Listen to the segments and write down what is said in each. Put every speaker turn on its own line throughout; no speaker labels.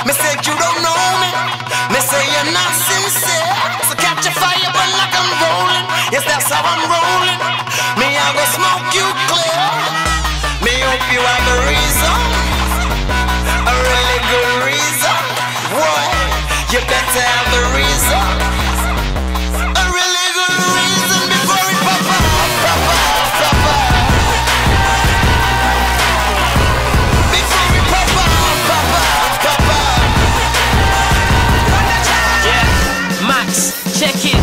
Me said you don't know me. Me say you're not sincere. So catch a fire, but like I'm rolling. Yes, that's how I'm rolling. Me, I go smoke you clear. Me hope you have a reason, a really good reason. Boy, you better have a reason, a really good reason before it pop up, pop up, pop up. Before it pop up, pop up, pop up.
Yeah, Max, check it.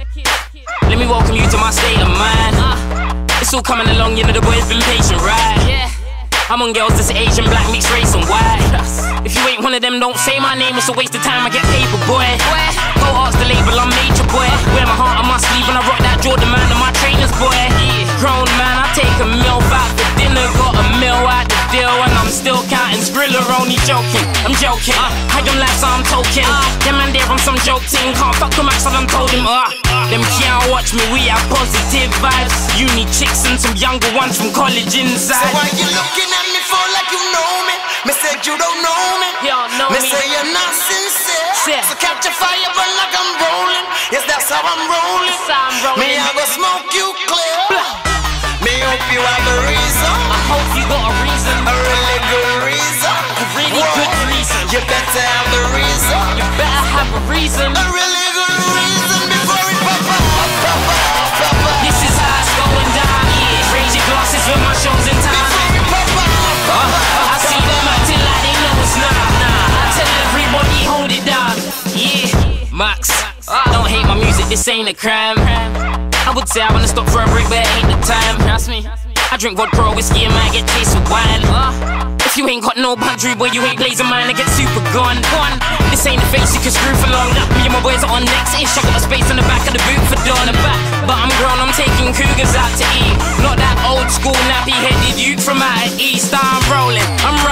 Let me welcome you to my state of mind. It's all coming along, you know the boys been patient, right? Yeah. I'm on girls that's Asian, black, mixed race and white. If you ain't one of them, don't say my name, it's a waste of time, I get paper, boy. Go ask the label, I'm major, boy. Wear my heart on my sleeve and I rock that Jordan man and my trainers, boy. Grown man, I take a meal out for dinner, got a meal out the deal, and I'm still counting Skrilla, only joking, I'm joking. I don't laugh, so I'm token. Them man there on some joke team, can't fuck the max, so I told him, them can't watch me, we have positive vibes. Uni chicks and some younger ones from college inside.
So why you looking at me for like you know me? Me said you don't know me.
You don't know me.
Me say you're not sincere. So catch a fire, but like I'm rolling. Yes, that's how I'm rolling. Me, I go smoke you clear. Me hope you have a reason.
I hope you got a reason,
a really good reason,
a really good reason.
You better have the reason.
You better have a reason,
a really good reason before it pop up, pop up, pop up.
This is how it's going down, yeah. Raise your glasses when my show's in time.
Before it pop up, pop up.
I see them acting like they know it's not. I tell everybody hold it down, yeah. Max, don't hate my music, this ain't a crime. I would say I wanna stop for a break, but it ain't the time. Trust me. I drink vodka or whiskey and might get chased with wine. If you ain't got no boundary, boy, you ain't blazing mine, I get super gone. This ain't the face you can screw for long. Me and my boys are on next-ish. I got a space in the back of the boot for dawn. But I'm grown, I'm taking cougars out to eat. Not that old school nappy-headed youth from out of East. I'm rolling.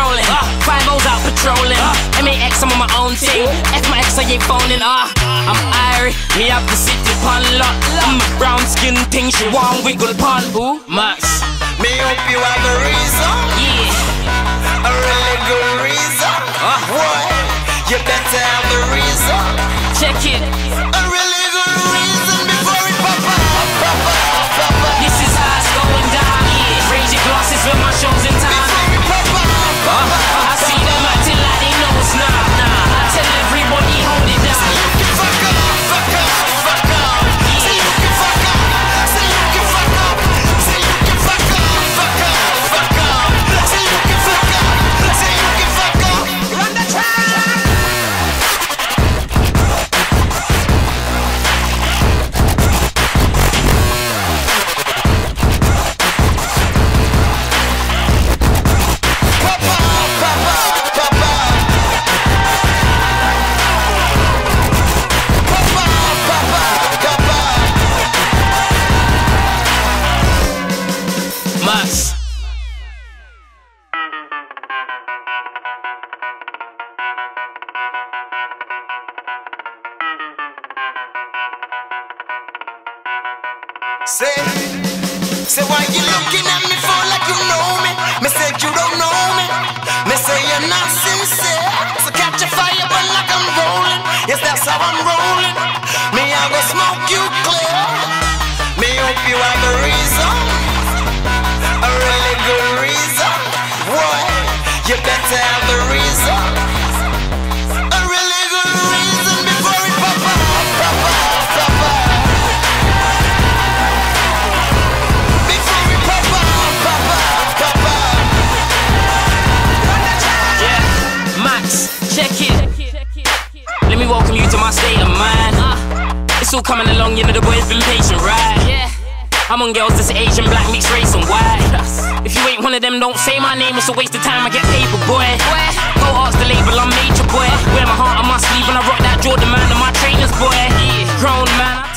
5-0's out patrolling. MAX, I'm on my own thing. F my ex, I ain't phoning. I'm Irish, me have the city pun lot. I'm a brown skin thing, she want wiggle pun. Who? Max.
Me hope you have a reason,
yeah,
a really good reason. Boy, you better have the reason.
Check it.
A really good reason before it pop up, pop up, pop up.
This is how it's going down, yeah. Raise your glasses when my show's in time.
Before it pop up, pop up.
I see them acting like they know it's not. I tell everybody hold it down.
Say you can fuck up, fuck up, fuck up. Say you can fuck up, say you can fuck up. Say you can fuck up, fuck up, fuck up. Say you can fuck up, say you can fuck up. Run the track.
Max.
Say why you looking at me for like you know me? Me said you don't know me. Me say you're not sincere. So catch a fire, but like I'm rolling. Yes, that's how I'm rolling. Me, I go smoke you clear. Me hope you have a reason, a really good reason. Boy, you better have the reason, a really good reason before it pop up, pop up, pop up. Before it pop up, pop up, pop up.
Yeah, Max, check it. Let me welcome you to my state of mind. It's all coming along, you know the boys been patient, right? Yeah. I'm on girls that's Asian, black, mixed race and white. If you ain't one of them, don't say my name, it's a waste of time, I get paper, boy. Go ask the label, I'm major, boy. Wear my heart on my sleeve and I rock that Jordan man and my trainers, boy. Grown man,